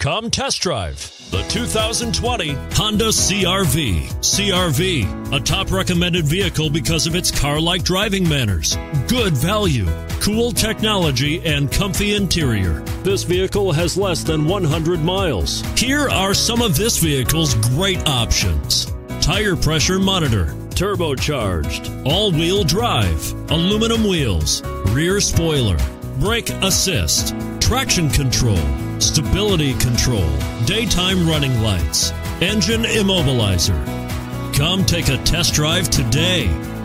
Come test drive the 2020 Honda CR-V. CR-V, a top recommended vehicle because of its car-like driving manners, good value, cool technology, and comfy interior. This vehicle has less than 100 miles. Here are some of this vehicle's great options: tire pressure monitor, turbocharged, all-wheel drive, aluminum wheels, rear spoiler, brake assist, traction control, stability control, daytime running lights, engine immobilizer. Come take a test drive today.